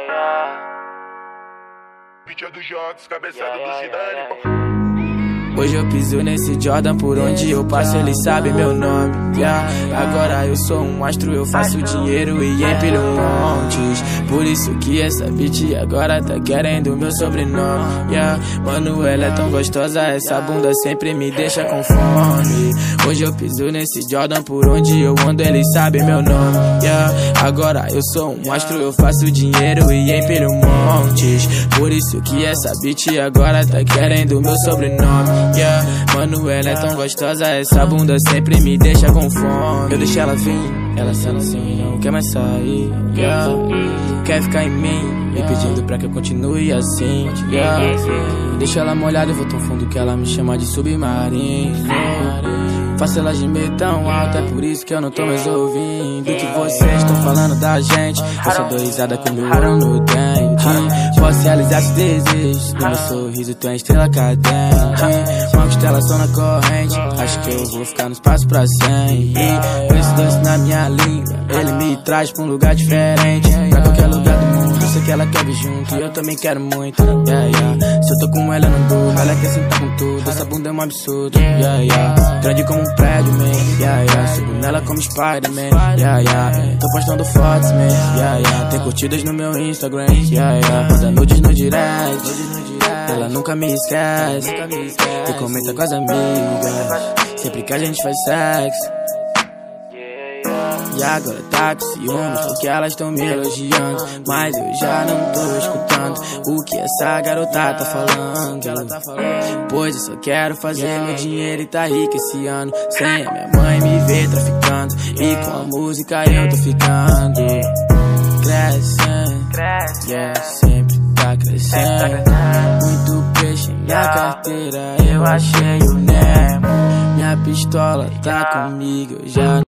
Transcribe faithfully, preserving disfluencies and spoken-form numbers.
Vídeo do Jox, cabeçada do Zidane. Hoje eu piso nesse Jordan, por onde eu passo eles sabem meu nome, yeah. Agora eu sou um astro, eu faço dinheiro e empilho montes. Por isso que essa bitch agora tá querendo meu sobrenome, yeah. Mano, ela é tão gostosa, essa bunda sempre me deixa com fome. Hoje eu piso nesse Jordan, por onde eu ando eles sabem meu nome, yeah. Agora eu sou um astro, eu faço dinheiro e empilho montes. Por isso que essa bitch agora tá querendo meu sobrenome, yeah. Mano, ela é tão gostosa, essa bunda sempre me deixa com fome. Eu deixo ela vir, ela sendo assim, não quer mais sair, yeah. Quer ficar em mim, me pedindo pra que eu continue assim, yeah. Deixa ela molhada, eu vou tão fundo que ela me chama de submarino. Faço ela gemer tão alto, é por isso que eu não tô mais ouvindo o que vocês estão falando da gente. Eu só dou risada com meu ouro no dente. Posso realizar seus desejos, no meu sorriso tu é estrela cadente. Uma constelação na corrente, acho que eu vou ficar no espaço pra sempre. Com esse doce na minha língua, ele me traz pra um lugar diferente. Pra qualquer lugar do mundo, eu sei que ela quer vir junto e eu também quero muito, yeah, yeah. Se eu tô com ela eu não dou, ela quer sentar com tudo. Essa bunda é um absurdo, yeah, yeah. Grande como um prédio, man, yeah, yeah. Subo nela como Spider-Man, yeah, yeah. Tô postando fotos, man, yeah, yeah. Tem curtidas no meu Instagram, yeah, yeah. Manda nudes no direct, ela nunca me esquece. E comenta com as amigas sempre que a gente faz sexo. E agora tá com ciúmes porque elas estão me elogiando, mas eu já não tô escutando o que essa garota tá falando. Pois eu só quero fazer meu dinheiro e tá rico esse ano, sem a minha mãe me ver traficando. E com a música eu tô ficando crescendo, yeah, sempre tá crescendo. Muito peixe na carteira, eu achei o Nemo. Minha pistola tá comigo, eu já